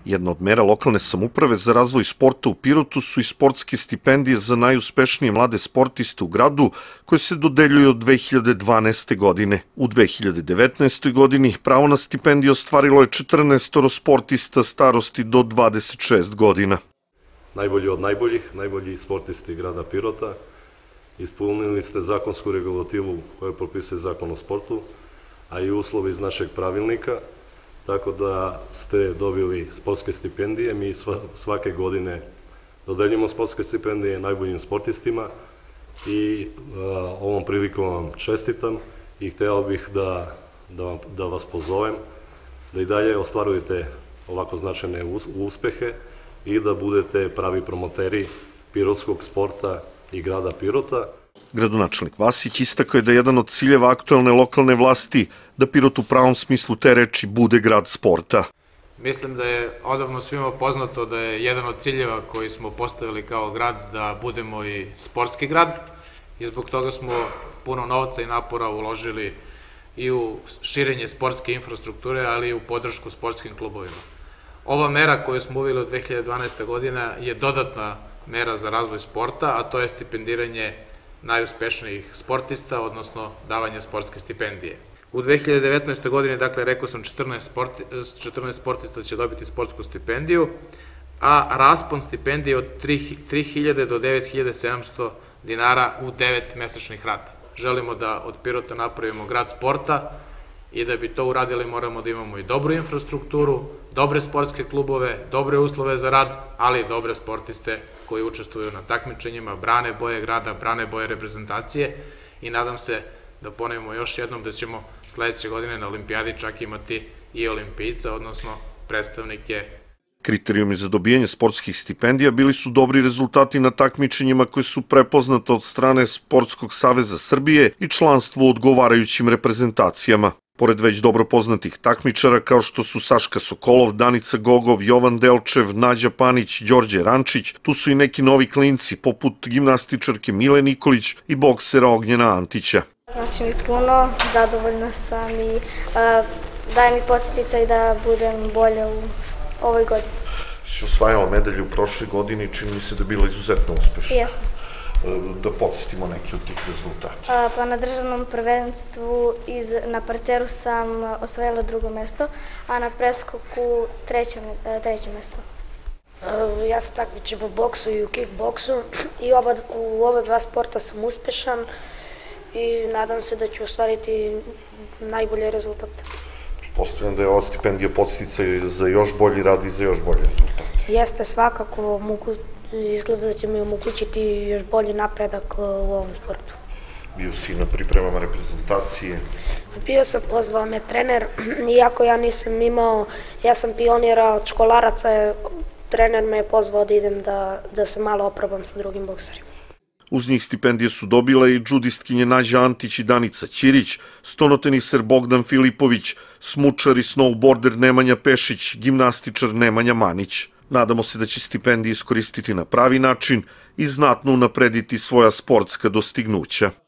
Jedna od mera lokalne samouprave za razvoj sporta u Pirotu su i sportske stipendije za najuspešnije mlade sportiste u gradu, koje se dodeljuju od 2012. godine. U 2019. godini pravo na stipendije ostvarilo je 14 sportista starosti do 26 godina. Najbolji od najboljih, najbolji sportisti grada Pirota. Ispunili ste zakonsku regulativu koju propisuje Zakon o sportu, a i uslovi iz našeg pravilnika, tako da ste dobili sportske stipendije. Mi svake godine dodeljujemo sportske stipendije najboljim sportistima i ovom prilikom vam čestitam i hteo bih da vas pozovem da i dalje ostvarujete ovako značajne uspehe i da budete pravi promoteri pirotskog sporta i grada Pirota. Gradonačelnik Vasić istakao je da je jedan od ciljeva aktuelne lokalne vlasti da Pirot u pravom smislu te reči bude grad sporta. Mislim da je odavno svima poznato da je jedan od ciljeva koji smo postavili kao grad da budemo i sportski grad i zbog toga smo puno novca i napora uložili i u širenje sportske infrastrukture, ali i u podršku sportskim klubovima. Ova mera koju smo uveli od 2012. godina je dodatna mera za razvoj sporta, a to je stipendiranje najuspešnijih sportista, odnosno davanje sportske stipendije. U 2019. godini, dakle, rekao sam 14 sportista će dobiti sportsku stipendiju, a raspon stipendije od 3.000 do 9.700 dinara u 9 mesečnih rata. Želimo da od Pirota napravimo grad sporta i da bi to uradili moramo da imamo i dobru infrastrukturu, dobre sportske klubove, dobre uslove za rad, ali i dobre sportiste koji učestvuju na takmičenjima, brane boje grada, brane boje reprezentacije i nadam se da ponovimo još jednom da ćemo sledeće godine na olimpijadi čak imati i olimpijca, odnosno predstavnike. Kriterijumi za dobijanje sportskih stipendija bili su dobri rezultati na takmičenjima koje su prepoznate od strane Sportskog saveza Srbije i članstvo u odgovarajućim reprezentacijama. Pored već dobro poznatih takmičara kao što su Saška Sokolov, Danica Gogov, Jovan Delčev, Nađa Panić, Đorđe Rančić, tu su i neki novi klinci poput gimnastičarke Mile Nikolić i boksera Ognjena Antića. Znači mi puno, zadovoljna sam i daje mi podsticaj da budem bolja u ovoj godini. Si osvajala medalju u prošle godini i čini mi se da je bila izuzetno uspešna. Jesam. Da podsjetimo neki od tih rezultata. Pa na državnom prvenstvu na parteru sam osvojila 2. mesto, a na preskoku 3. mesto. Ja se takmičim u boksu i u kickboksu i u oba dva sporta sam uspešan i nadam se da ću ostvariti najbolje rezultate. Postavljam da je ova stipendija podsticaj za još bolji rad i za još bolje rezultate. Jeste, svakako izgleda da će mi omogućiti još bolji napredak u ovom sportu. Bio si na pripremama reprezentacije? Bio sam, pozvao me trener, iako ja nisam imao, ja sam pionira od školaraca, trener me je pozvao da idem da se malo oprobam sa drugim bokserima. Uz njih stipendije su dobile i džudistkinje Nađa Antić i Danica Ćirić, stonoteniser Bogdan Filipović, smučar i snowboarder Nemanja Pešić, gimnastičar Nemanja Manić. Nadamo se da će stipendije iskoristiti na pravi način i znatno unaprediti svoja sportska dostignuća.